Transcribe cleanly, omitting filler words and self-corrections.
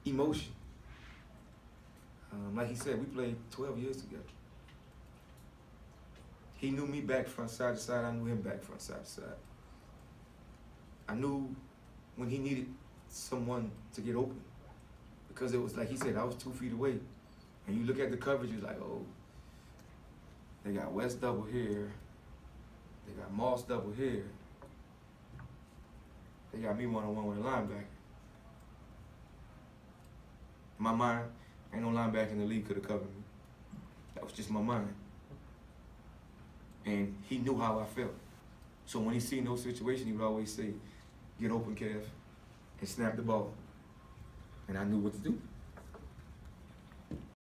emotion. Like he said, we played 12 years together. He knew me back front side to side. I knew him back front side to side. I knew when he needed someone to get open. Because it was like he said, I was 2 feet away. And you look at the coverage, you're like, oh, they got West double here. They got Moss double here. They got me one-on-one with a linebacker. In my mind, ain't no linebacker in the league could have covered me. That was just my mind. And he knew how I felt. So when he seen those situations, he would always say, get open, Kev, and snap the ball. And I knew what to do.